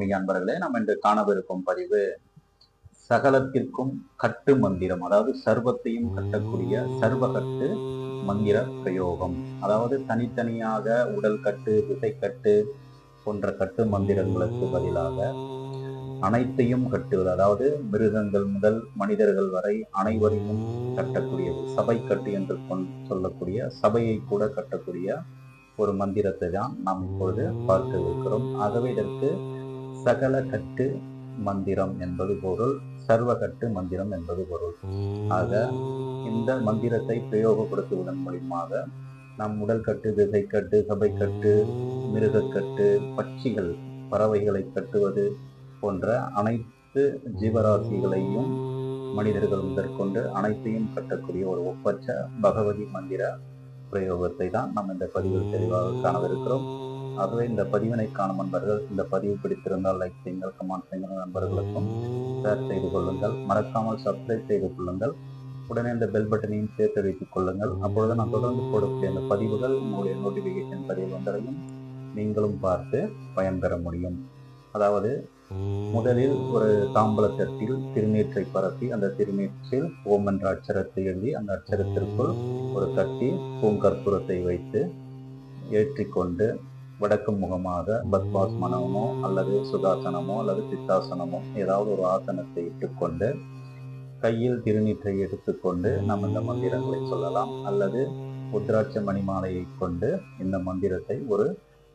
ஆன்மீக அன்பர்களே, நம்ம இன்று காணவிருக்கும் பதிவு சகலத்திற்கும் கட்டு மந்திரம். அதாவது சர்வத்தையும் கட்டக்கூடிய சர்வகட்டு மந்திர பிரயோகம். அதாவது தனித்தனியாக உடல் கட்டு, திசை கட்டு போன்ற கட்டு மந்திரங்களுக்கு பதிலாக அனைத்தையும் கட்டுவது, அதாவது மிருகங்கள் முதல் மனிதர்கள் வரை அனைவரையும் கட்டக்கூடியது, சபை கட்டு என்று சொல்லக்கூடிய சபையை கூட கட்டக்கூடிய ஒரு மந்திரத்தை தான் நாம் இப்பொழுது பார்க்க இருக்கிறோம். ஆகவே இதற்கு சகல கட்டு மந்திரம் என்பது பொருள், சர்வகட்டு மந்திரம் என்பது பொருள். ஆக இந்த மந்திரத்தை பிரயோகப்படுத்துவதன் மூலியமாக நம் உடல் கட்டு, திசை கட்டு, சபை கட்டு, மிருகக்கட்டு, பட்சிகள், பறவைகளை கட்டுவது போன்ற அனைத்து ஜீவராசிகளையும் மனிதர்கள் முதற்கொண்டு அனைத்தையும் கட்டக்கூடிய ஒரு ஒப்பற்ற பகவதி மந்திர பிரயோகத்தை தான் நாம் இந்த பதிவில் தெளிவாக காணவிருக்கிறோம். ஆகவே இந்த பதிவினை காணும் நண்பர்கள் இந்த பதிவு பிடித்திருந்தால் லைக் செய்யுங்கள், கமெண்ட் செய்யுங்கள், நண்பர்களுக்கும் ஷேர் செய்து கொள்ளுங்கள், மறக்காமல் சப்ஸ்கிரைப் செய்து கொள்ளுங்கள், உடனே இந்த பெல் பட்டனையும் சேர்த்து வைத்துக் கொள்ளுங்கள். அப்பொழுது நான் தொடர்ந்து போடக்கூடிய அந்த பதிவுகள் உங்களுடைய நோட்டிபிகேஷன் பதிவு வந்தடையும், நீங்களும் பார்த்து பயன்பெற முடியும். அதாவது முதலில் ஒரு தாம்பலத்தட்டில் திருநீற்றை பரப்பி அந்த திருநீற்றில் ஓம் என்ற அச்சரத்தை எழுதி அந்த அச்சரத்திற்குள் ஒரு கட்டி பூங்கற்பூரத்தை வைத்து ஏற்றிக்கொண்டு வடக்கு முகமாக பத்மாசனமோ அல்லது சுகாசனமோ அல்லது சித்தாசனமோ ஏதாவது ஒரு ஆசனத்தை இட்டுக்கொண்டு கையில் திருநீற்றை எடுத்துக்கொண்டு நாம் இந்த மந்திரங்களை சொல்லலாம். அல்லது உத்ராட்ச மணிமாலையை கொண்டு இந்த மந்திரத்தை ஒரு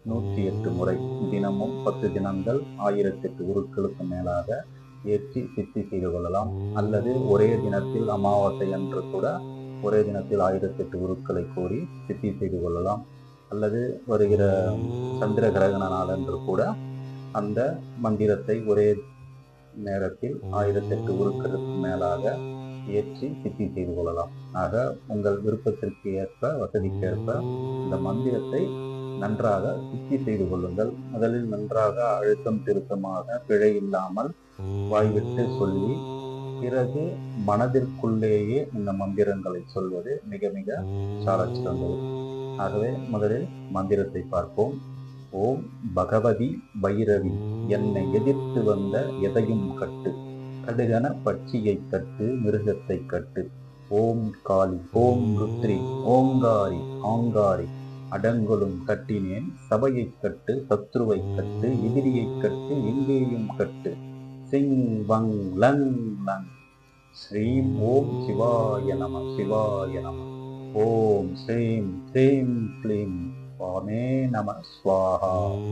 108 முறை தினமும் 10 தினங்கள் 1008 உருக்களுக்கு மேலாக ஏற்றி சித்தி செய்து கொள்ளலாம். அல்லது ஒரே தினத்தில் அமாவாசை அன்று கூட ஒரே தினத்தில் 1008 உருக்களை கூறி சித்தி செய்து கொள்ளலாம். அல்லது வருகிற சந்திர கிரகண நாள் அன்று கூட அந்த மந்திரத்தை ஒரே நேரத்தில் 1008 உருக்களுக்கு மேலாக ஏற்றி சித்தி செய்து கொள்ளலாம். ஆக உங்கள் விருப்பத்திற்கு ஏற்ப, வசதிக்கேற்ப இந்த மந்திரத்தை நன்றாக சித்தி செய்து கொள்ளுங்கள். முதலில் நன்றாக அழுத்தம் திருத்தமாக பிழை இல்லாமல் வாய்விட்டு சொல்லி பிறகு மனதிற்குள்ளேயே இந்த மந்திரங்களை சொல்வது மிக மிக சாலச் சிறந்தது. ஆகவே முதலில் மந்திரத்தை பார்ப்போம். ஓம் பகவதி பைரவி, என்னை எதிர்த்து வந்த எதையும் கட்டு, கடுகன பட்சியை கட்டு, மிருகத்தை கட்டு. ஓம் காளி, ஓம் ருத்ரி, ஓங்காரி, ஆங்காரி, அடங்கொலும் கட்டினேன், சபையை கட்டு, சத்ருவை கட்டு, எதிரியை கட்டு, எங்கேயும் கட்டு. சிங் வங் லங் லங். ஸ்ரீம் ஓம் சிவாய நம, சிவாய நம. ஓம் ஸ்ரீம் க்ரீம் க்ளீம் வாமே நம ஸ்வாஹா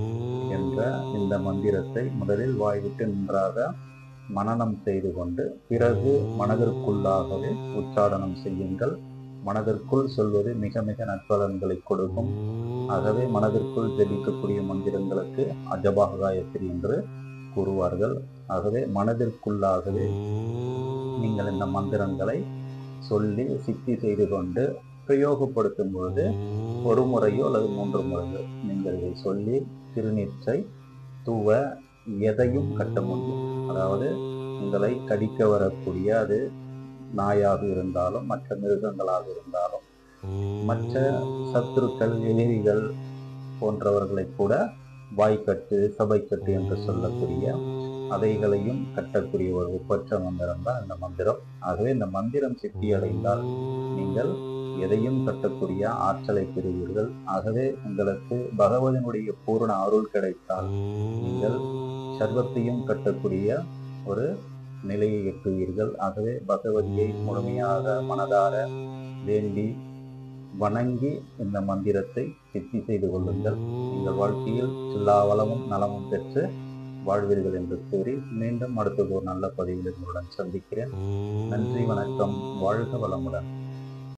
என்ற இந்த மந்திரத்தை முதலில் வாய்விட்டு நன்றாக மனனம் செய்து கொண்டு பிறகு மனதிற்குள்ளாகவே உச்சாரணம் செய்யுங்கள். மனதிற்குள் சொல்வது மிக மிக நற்பலன்களை கொடுக்கும். ஆகவே மனதிற்குள் ஜெபிக்கக்கூடிய மந்திரங்களுக்கு அஜபா காயத்ரி என்று கூறுவார்கள். ஆகவே மனதிற்குள்ளாகவே நீங்கள் இந்த மந்திரங்களை சொல்லி சித்தி செய்து கொண்டு பிரயோகப்படுத்தும் பொழுது ஒரு முறையோ அல்லது 3 முறையோ நீங்கள் இதை சொல்லி திருநீற்றை தூவ எதையும் கட்ட முடியும். அதாவது உங்களை கடிக்க வரக்கூடிய அது நாயாக இருந்தாலும் மற்ற மிருகங்களாக இருந்தாலும் மற்ற சத்துருக்கள், எதிரிகள் போன்றவர்களை கூட வாய்க்கட்டு, சபைக்கட்டு என்று சொல்லக்கூடிய அவைகளையும் கட்டக்கூடிய ஒரு ஒப்பற்ற மந்திரம் தான் இந்த மந்திரம். ஆகவே இந்த மந்திரம் சித்தி அடைந்தால் நீங்கள் எதையும் கட்டக்கூடிய ஆற்றலை பெறுவீர்கள். ஆகவே உங்களுக்கு பகவதினுடைய பூரண அருள் கிடைத்தால் நீங்கள் சர்வத்தையும் கட்டக்கூடிய ஒரு நிலையை எட்டுவீர்கள். ஆகவே பகவதியை முழுமையாக மனதார வேண்டி வணங்கி இந்த மந்திரத்தை சித்தி செய்து கொள்ளுங்கள். நீங்கள் வாழ்க்கையில் எல்லா வளமும் நலமும் பெற்று வாழ்வீர்கள் என்று கூறி மீண்டும் அடுத்தது ஒரு நல்ல பதிவில் உங்களுடன் சந்திக்கிறேன். நன்றி, வணக்கம், வாழ்க வளமுடன்.